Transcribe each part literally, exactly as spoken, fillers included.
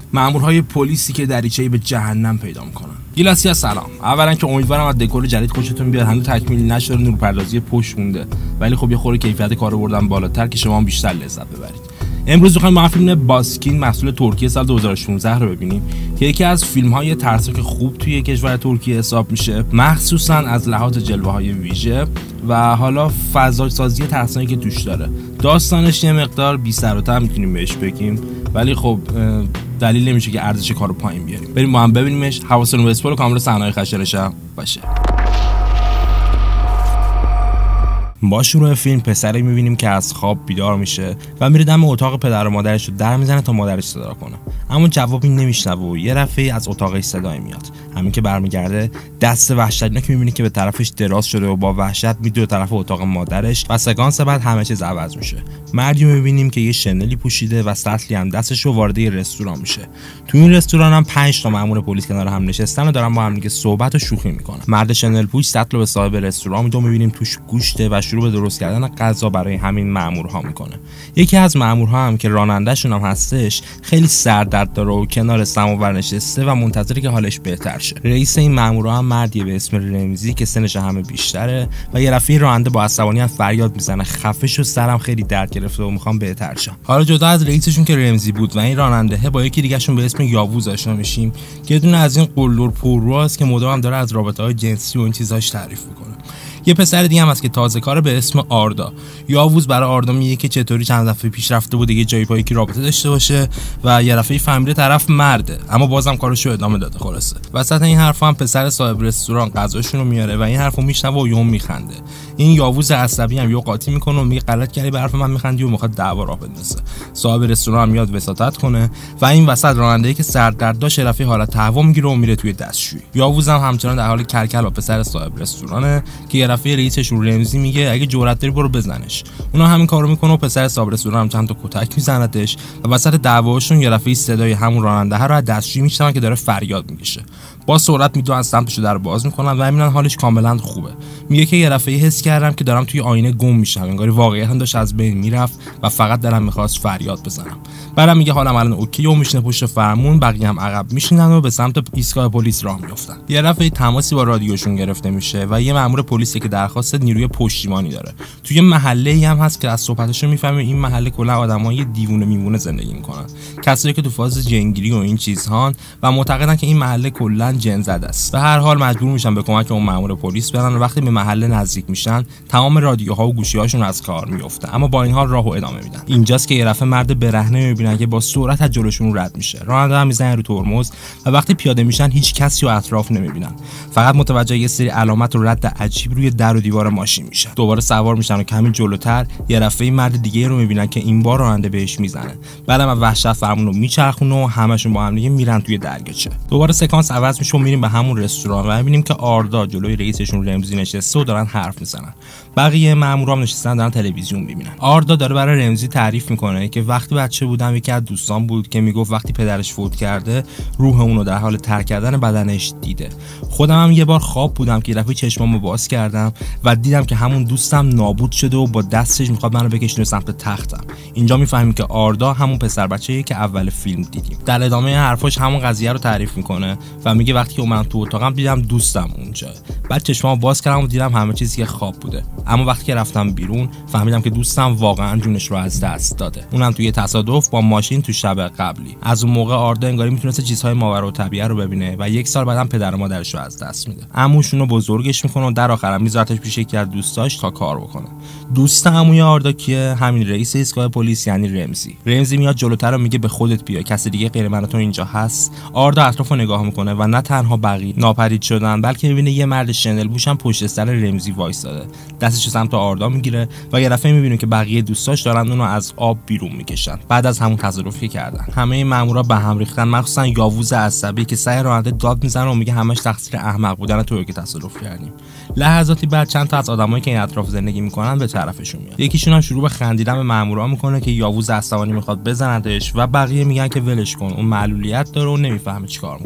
مامورهای پلیسی که دریچه‌ای به جهنم پیدا میکنن. گیلاسیا سلام. اولا که امیدوارم از دکور جدید خوشتون بیاد. هنوز تکمیل نشده، نورپردازی پشت مونده، ولی خب یه خورده کیفیت کارو بردم بالاتر که شما هم بیشتر لذت ببرید. امروز می‌خوایم با فیلم باسکین محصول ترکیه سال دو هزار و شانزده رو ببینیم که یکی از فیلم‌های ترسناک خوب توی کشور ترکیه حساب میشه، مخصوصاً از لحاظ جلوه‌های ویژه و حالا فضا سازی ترسناکی که توش داره. داستانش یه مقدار بی سر و ته میتونیم بهش بگیم، ولی خب دلیل نمیشه که ارزش کارو پایین بیاریم. بریم با هم ببینیمش. حواستون به اسپول کامل صحنه‌های خشنش هم باشه. با شروع فیلم پسری میبینیم که از خواب بیدار میشه و میره دم اتاق پدر و مادرش رو در میزنه تا مادرش صدا کنه، اما جوابی نمیشنوه و یه دفعه از اتاقش صدایی میاد. همین که برمیگرده دست وحشتناکی میبینه که به طرفش دراز شده و با وحشت میدوه طرف اتاق مادرش و سکانس بعد همه چیز عوض میشه. مردی میبینیم که یه شنلی پوشیده و سطلی هم دستش رو وارد یه رستوران میشه. تو این رستوران هم پنج تا مأمور پلیس کنار هم نشستن و دارن با هم دیگه صحبت و شوخی میکنن. مرد شنل پوش سطل رو به صاحب رستوران میده و میبینیم توش گوشته و شروع به درست کردن غذا برای همین مأمورها میکنه. یکی از مأمورها هم که رانندهشون هم هستش خیلی سردرد داره و کنار سماور نشسته و منتظره که حالش بهتر شه. رئیس این مأمورها هم مردیه به اسم رمزی که سنش همه بیشتره و یه رفیق راننده با عصبانیت فریاد میزنه خفه شو، سرم خیلی درد گرفته و میخوام بهتر شم. حالا جدا از رئیسشون که رمزی بود و این راننده، با یکی دیگه‌شون به اسم یاووز آشنا میشیم که یه دونه از این قلدر پرروست که مدام داره از رابطه‌های جنسی و این چیزاش تعریف میکنه. یه پسر دیگه هم هست که تازه کاره به اسم آردا. یاووز برای آردا میگه که چطوری چند دفعه پیش رفته بوده یه جایی پایی که رابطه داشته باشه و یه دفعه فهمیده طرف مرده، اما بازم کارشو ادامه داده. خلاصه وسط این حرفا هم پسر صاحب رستوران غذاشون رو میاره و این حرفو میشنوه و یهو میخنده. این یاووز عصبی هم یهو قاطی میکنه و میگه غلط کردی به حرف من میخندی و میخواد دعوا راه بندازه. صاحب رستوران هم میاد وساطت کنه و این وسط راننده‌ای که سردرد داشت رفیق حالت تهوع میگیره و میره توی دستشویی. یاووز هم همچنان در حال کلکل با پسر صاحب رستورانه که یه رفیق رئیسشون رمزی میگه اگه جرأت داری برو بزنش. اونا همین کارو میکنه و پسر صاحب رستوران هم چند تا کتک میزنتش و وسط دعواشون یه رفیق صدای همون راننده ها رو از دستشویی میشنون که داره فریاد میکشه. با سرعت میدون از سمتش در باز میکنن و میبینن حالش کاملا خوبه. میگه که یه دفعه حس کردم که دارم توی آینه گم میشم، انگار واقعیت داشت از بین میرفت و فقط دلم میخواست فریاد بزنم. بعدم میگه حالم الان اوکی و میشینه پشت فرمون، بقیه هم عقب میشینن و به سمت ایستگاه پلیس راه میافتن. یه دفعه تماسی با رادیوشون گرفته میشه و یه مأمور پلیسی که درخواست نیروی پشتیبانی داره. توی محله‌ای هم هست که از صحبتاشو میفهمیم این محله کلا آدمای دیوونه میمونه زندگی میکنن، کسایی که تو فاز جنگیری و این چیزهان و معتقدن که این محله کلا جن زده است. به هر حال مجبور میشن به کمک اون مأمور پلیس برن و وقتی به محله نزدیک میشن تمام رادیوها و گوشی‌هاشون از کار میفته، اما با این حال راهو ادامه میدن. اینجاست که یه دفعه مرد برهنه میبینن که با سرعت از جلوشون رد میشه. راننده هم میزنه رو ترمز و وقتی پیاده میشن هیچ کسی رو اطراف نمیبینن، فقط متوجه یه سری علامت و رد عجیب روی در و دیوار ماشین میشن. دوباره سوار میشن و کمی جلوتر یه دفعه مرد دیگه رو میبینن که این بار راننده بهش میزنه. بعدم از وحشت فرمون رو میچرخونه و همشون با هم دیگه میرن توی دریاچه. دوباره سکانس عوض میشه و میریم به همون رستوران و میبینیم که آردا جلوی رئیسشون رمزی نشسته و دارن حرف میزنن. بقیه مامورا هم نشستن دارن تلویزیون میبینن. آردا داره برای رمزی تعریف میکنه که وقتی بچه بودم یکی از دوستان بود که میگفت وقتی پدرش فوت کرده روح اونو در حال ترک کردن بدنش دیده. خودم هم یه بار خواب بودم که یه دفعه چشمامو باز کردم و دیدم که همون دوستم نابود شده و با دستش میخواد منو بکشونه سمت تختم. اینجا میفهمیم که آردا همون پسر بچه‌ایه که اول فیلم دیدیم. در ادامه حرفاش همون قضیه رو تعریف میکنه و میگه وقتی که اومدم تو اتاقم دیدم دوستم اونجا. بعد چشمامو باز کردم و دیدم همه چیزی که خواب بوده، اما وقتی که رفتم بیرون فهمیدم که دوستم واقعا جونش رو از دست داده، اونم توی تصادف با ماشین تو شب قبلی. از اون موقع آردا انگاری میتونسته چیزهای ماورالطبیعه رو ببینه و یک سال بعدم پدر و مادرش رو از دست میده. عموشونو بزرگش میکنه و در آخرم میذارتش پیش یکی از دوستاش تا کار بکنه. دوست عموی آردا کیه؟ همین رئیس ایستگاه پلیس یعنی رمزی. رمزی میاد جلوتر و میگه به خودت بیا، کسی دیگه غیر من و تو اینجا هست. آردا اطرافو نگاه میکنه و نه تنها بقیه ناپدید شدن بلکه میبینه یه مرد شنل پوش هم پشت سر رمزی وایساده، دستش سمت آردا میگیره و یه دفعه میبینه که بقیه دوستاش دارن اونو از آب بیرون میکشن بعد از همون تصادفی کردن. همه مامورا به هم ریختن، مخصوصا یاووز عصبی که سعی راننده داد میزنه و میگه همش تقصیر احمق بودن تو که تصادف کردیم. لحظاتی بعد چند تا از آدمایی که این اطراف زندگی میکنن به طرفشون میاد. یکیشون هم شروع به خندیدن به مامورا میکنه که یاووز عصبانی میخواد بزنتش و بقیه میگن که ولش کن، اون معلولیت داره و نمیفهمه چیکار میکنه.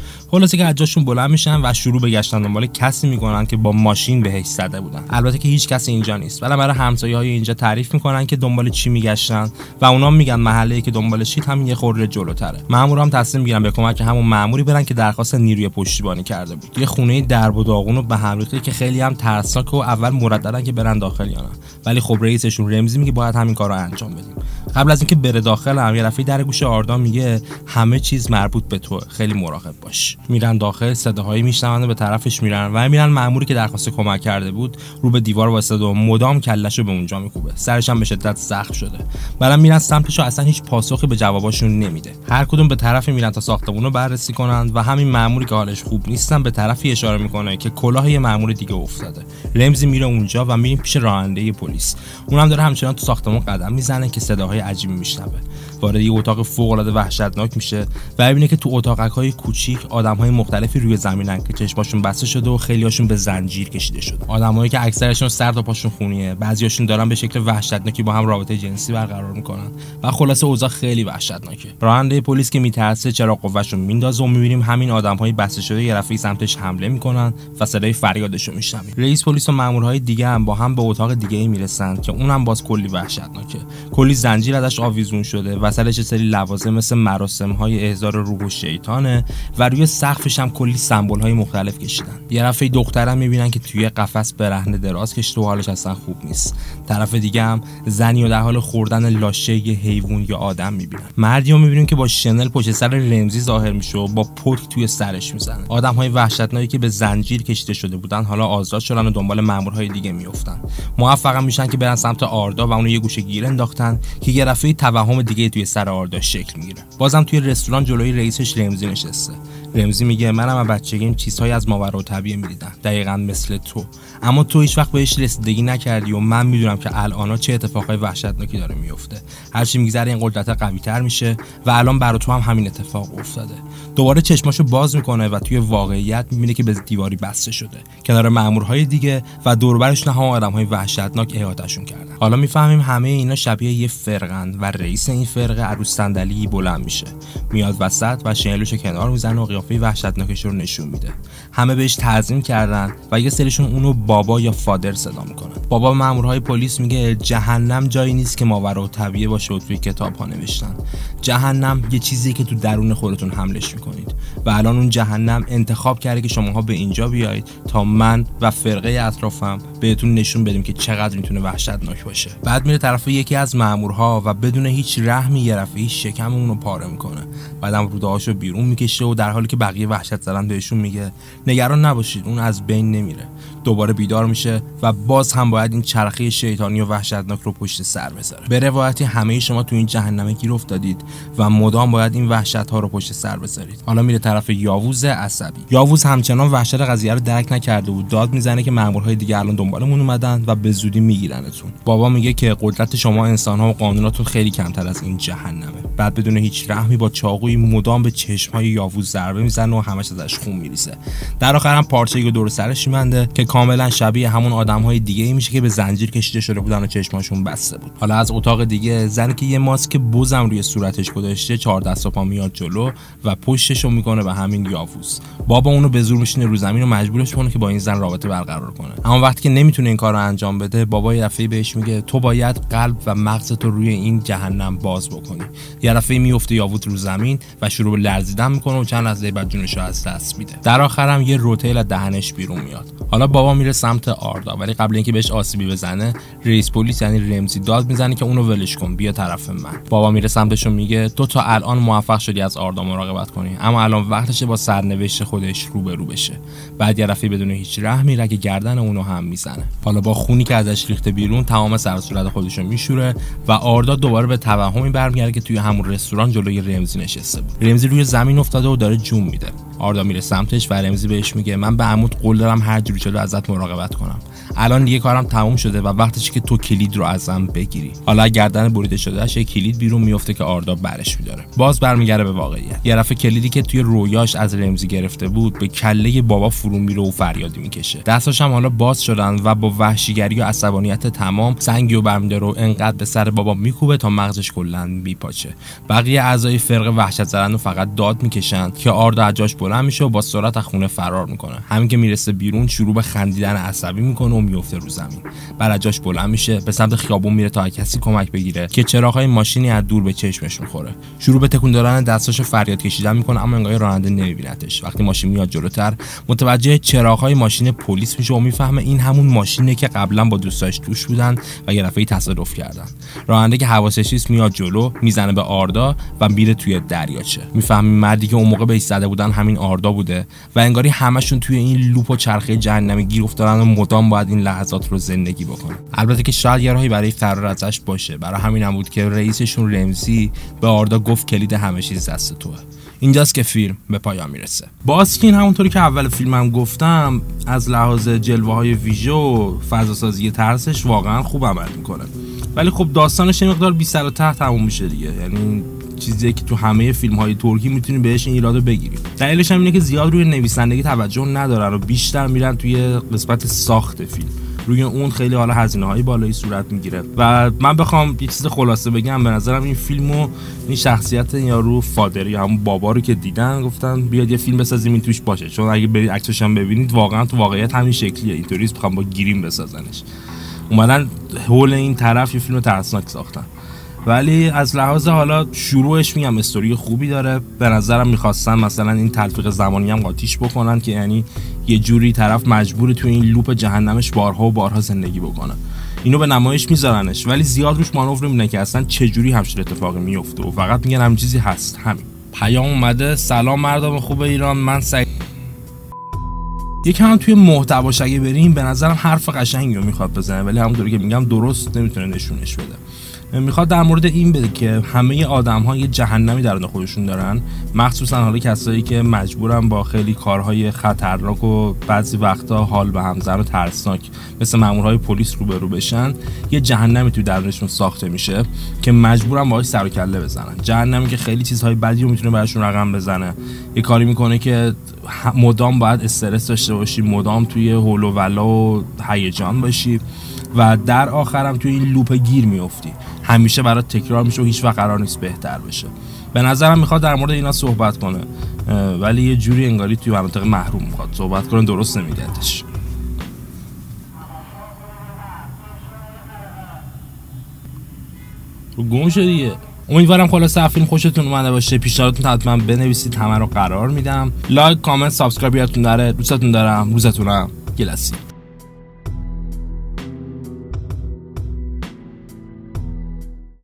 خلاصه که از جاشون بلند میشن و شروع به گشتن دنبال کسی میکنن که با ماشین بهش زده بودن. البته که هیچ کسی اینجا نیست، ولی برای همسایه‌های اینجا تعریف میکنن که دنبال چی میگشتن و اونا میگن محله‌ای که دنبالشید همین یه خورده جلوتره. مامورا هم تصمیم میگیرن به کمک همون ماموری برن که درخواست نیروی پشتیبانی کرده بود. یه خونه درب و داغون و به هم ریخته که خیلی هم ترسناک و اول مرددن که برن داخل یا نه، ولی خب رئیسشون رمزی میگه باید همین کارو انجام بدیم. قبل از اینکه بره داخل هم یه دفعه در گوش آردا میگه همه چیز مربوط به تو، خیلی مراقب باش. میرن داخل، صداهایی میشنون و به طرفش میرن و میرن مأموری که درخواست کمک کرده بود رو به دیوار واسطه و مدام کلهشو به اونجا میکوبه. سرش هم به شدت زخم شده. بعدم میرن سمتش و اصلا هیچ پاسخی به جواباشون نمیده. هر کدوم به طرفی میرن تا ساختمونو بررسی کنن و همین مأموری که حالش خوب نیستن به طرفی اشاره میکنه که کلاه یه مأمور دیگه افتاده. رمزی میره اونجا و میریم پیش راننده پلیس. اونم داره همچنان تو ساختمون قدم میزنه که صداهای عجیبی میشنوه. وارد یه اتاق فوق العاده وحشتناک میشه و میبینه که تو اتاقک‌های کوچیک آدم‌های مختلفی روی زمینن که چشماشون بسته شده و خیلیاشون به زنجیر کشیده شده. آدمایی که اکثرشون سر تا پاشون خونیه، بعضیاشون دارن به شکل وحشتناکی با هم رابطه جنسی برقرار میکنن و خلاصه اوضاع خیلی وحشتناکه. راننده پلیس که میترسه چراغ قوه‌شون میندازه و میبینیم همین آدم‌های بسته شده یه دفعه سمتش حمله میکنن و صدای فریادشو میشنویم. رئیس پلیس و مامورهای دیگه هم با هم به اتاق دیگه‌ای میرسن که اونم باز کلی وحشتناکه. کلی زنجیر ازش آویزون شده و سرش سری لوازم مثل مراسم‌های احضار روح و شیطانه و روی سقفش هم کلی سمبول‌های مختلف کشیدن. یه دفعه دخترم میبینن که توی قفس برهنه دراز کشیده و حالش اصلا خوب نیست. طرف دیگه هم زنی و در حال خوردن لاشه یه حیوان یا آدم میبینن. مردیو میبینیم که با شنل پشت سر رمزی ظاهر میشه و با پتک توی سرش میزنه. آدم‌های وحشتناکی که به زنجیر کشیده شده بودن حالا آزاد شدن و دنبال مامورهای دیگه میافتن. موفق میشن که برن سمت آردا و اونو یه گوشه گیر انداختن که یه دفعه توهم دیگه توی سر آردا شکل میگیره. بازم توی رستوران جلوی رئیسش رمزی نشسته. رمزی میگه منم از بچگیم چیزهای از ماوراءالطبیعه میدیدم، دقیقاً مثل تو، اما تو هیچ وقت بهش رسیدگی نکردی و من میدونم که الان چه اتفاقای وحشتناکی داره میفته. هر چی میگذره این قدرت قوی‌تر میشه و الان برای تو هم همین اتفاق افتاده. دوباره چشماشو باز میکنه و توی واقعیت میبینه که به دیواری بسته شده. کنار مامورهای دیگه و دور و برش نه هم آدم‌های وحشتناک احاطه‌شون کردن. حالا میفهمیم همه اینا شبیه یه فرقن و رئیس این فرقه عروس صندلی بلند میشه. میاد وسط و شنلوشو کنار میزنه و قیافه وحشتناکش رو نشون میده. همه بهش تعظیم کردن و یه سریشون اونو بابا یا فادر صدا میکنن. بابا مامورهای پلیس میگه جهنم جایی نیست که ماوراءالطبیعه باشه و توی کتاب‌ها نوشتن. جهنم یه چیزی که تو درون خودتون حملش میکنید و الان اون جهنم انتخاب کرده که شماها به اینجا بیایید تا من و فرقه اطرافم بهتون نشون بدیم که چقدر میتونه وحشتناک باشه. بعد میره طرف یکی از مامورها و بدون هیچ رحمی یه رفعی شکم اونو پاره میکنه. بعدم روده‌هاشو بیرون میکشه و در حالی که بقیه وحشت زدن بهشون میگه نگران نباشید اون از بین نمیره. دوباره بیدار میشه و باز هم باید این چرخه شیطانی و وحشتناک رو پشت سر بذاره. به روایتی همه شما تو این جهنم گیر افتادید و مدام باید این وحشت ها رو پشت سر بذارید. حالا میره طرف یاووز عصبی. یاووز همچنان وحشت قضیه رو درک نکرده و داد میزنه که مامورهای دیگه الان دنبالمون اومدن و به زودی میگیرنتون. بابا میگه که قدرت شما انسان‌ها و قانوناتون خیلی کمتر از این جهنمه. بعد بدون هیچ رحمی با چاقوی مدام به چشم‌های یاووز ضربه میزنه و همش ازش خون میریزه. در آخر هم پارچه‌ای دور سرش میبنده که کاملا شبیه همون آدم‌های دیگه‌ای میشه که به زنجیر کشیده شده بودن و چشماشون بسته بود. حالا از اتاق دیگه زنی که یه ماسک بزم روی صورتش گذاشته چهار دست و پا میاد جلو و پشتشو میکنه به همین یاووز. بابا اونو به زور میشینه رو زمین و مجبورش کنه که با این زن رابطه برقرار کنه. اما وقتی که نمیتونه این کارو انجام بده، بابا یه دفعه بهش میگه تو باید قلب و مغزت رو روی این جهنم باز بکنی. یه دفعه میفته یاووز رو زمین و شروع به لرزیدن میکنه و چند لحظه بعد جونش رو از دست میده. در آخر هم یه روتیل از دهنش بیرون میاد. حالا بابا میره سمت آردا، ولی قبل اینکه بهش آسیبی بزنه، رئیس پلیس یعنی رمزی داد میزنه که اونو ولش کن، بیا طرف من. بابا میره سمتش و میگه تو تا الان موفق شدی از آردا مراقبت کنی، اما الان وقتشه با سرنوشت خودش روبرو بشه. بعد یه دفعه بدون هیچ رحمی رگ گردن اونو هم میزنه. حالا با خونی که ازش ریخته بیرون تمام سر و صورت خودشو میشوره و آردا دوباره به توهمی برمیگرده که توی همون رستوران جلوی رمزی نشسته بود. رمزی روی زمین افتاده و داره جون میده. آردا میره سمتش و رمزی بهش میگه من به عمود قول دارم هر جوری شده ازت مراقبت کنم، الان دیگه کارم تموم شده و وقتشه که تو کلید رو ازم بگیری. حالا گردن بریده شدهش یه کلید بیرون میفته که آردا برش می‌داره. باز برمیگره به واقعیت. یه دفعه کلیدی که توی رویاش از رمزی گرفته بود به کله بابا فرو میره و فریادی میکشه. دستاش هم حالا باز شدن و با وحشیگری و عصبانیت تمام سنگیو برمی‌داره و انقدر به سر بابا میکوبه تا مغزش کلاً میپاچه. بقیه اعضای فرقه وحشت زدن و فقط داد میکشن که آردا از جاش بلند میشه و با سرعت از خونه فرار میکنه. همین که میرسه بیرون شروع به خندیدن عصبی میکنه و میفته رو زمین. بعد از جاش بلند میشه به سمت خیابون میره تا کسی کمک بگیره که چراغ‌های ماشینی از دور به چشمش میخوره. شروع به تکون دادن دستاشو فریاد کشیدن میکنه اما انگار راننده نمیبینتش. وقتی ماشین میاد جلوتر متوجه چراغ‌های ماشین پلیس میشه و میفهمه این همون ماشینه که قبلا با دوستاش توش بودن و یه دفعه تصادف کردن. راننده که حواسش نیست میاد جلو، میزنه به آردا و میره توی دریاچه. میفهمی مردی که اون موقع بهش زده بودن همین آردا بوده و انگاری همشون توی این لوپ و چرخه جهنمی گیر افتادن و مدام باید این لحظات رو زندگی بکنن. البته که شاید یه راهی برای فرار ازش باشه. برای همین هم بود که رئیسشون رمزی به آردا گفت کلید همه چیز دست توه. اینجاست که فیلم به پایان میرسه. باسکین همونطوری که اول فیلمم گفتم از لحاظ جلوه‌های ویژه و فضاسازی ترسش واقعا خوب عمل میکنه. ولی خب داستانش یه مقدار بی سر و ته تموم میشه دیگه. یعنی چیزی که تو همه فیلم‌های ترکی میتونی بهش این ایرادو بگیری. دلیلش هم اینه که زیاد روی نویسندگی توجه ندارن و بیشتر میرن توی قسمت ساخت فیلم. روی اون خیلی حالا هزینه‌های بالایی صورت میگیره و من بخوام یه چیز خلاصه بگم به نظرم این فیلمو این شخصیت یارو فادر یا همون بابا رو که دیدن گفتن بیاد یه فیلم بسازیم این توش باشه، چون اگه برید عکسش هم ببینید واقعا تو واقعیت همین شکلیه. اینطوریه میخوام با گریم بسازنش. اومدن حول این طرف یه فیلم ترسناک ساختن. ولی از لحاظ حالا شروعش میگم استوری خوبی داره. به نظرم میخواستن مثلا این تلفیق زمانی هم قاطیش بکنن که یعنی یه جوری طرف مجبوره تو این لوپ جهنمش بارها و بارها زندگی بکنه. اینو به نمایش میذارنش ولی زیاد روش مانور نمیدن که اصلا چه جوری همچین اتفاقی میفته و فقط میگن همین چیزی هست. همین. پیام اومده: سلام مردم خوب ایران، من سعید. یکم توی محتواش اگه بریم به نظرم حرف قشنگی رو میخواد بزنه ولی همونطوری که میگم درست نمیتونه نشونش بده. میخواد در مورد این بده که همه آدم‌ها یه جهنمی درون خودشون دارن، مخصوصا حالا کسایی که مجبورن با خیلی کارهای خطرناک و بعضی وقتا حال به همزن و ترسناک مثل مامورهای پلیس روبرو بشن. یه جهنمی تو درونشون ساخته میشه که مجبورن باهاش سر و کله بزنن. جهنمی که خیلی چیزهای بدی رو میتونه براشون رقم بزنه. یه کاری میکنه که مدام باید استرس داشته باشی، مدام توی هول و ولا و هیجان باشی و در آخرم توی این لوپ گیر میافتی. همیشه برات تکرار میشه و هیچ وقت قرار نیست بهتر بشه. به نظرم میخواد در مورد اینا صحبت کنه ولی یه جوری انگاری توی مناطق محروم میخواد صحبت کنه، درست نمیگردش. رو گم شد دیگه. امیدوارم خلاصه فیلم خوشتون اومده باشه. پیشنهاداتتون حتما بنویسید، همه رو قرار میدم. لایک، کامنت، سابسکرایب یادتون نره. دوستتون دارم. روزتونم کلاسیک.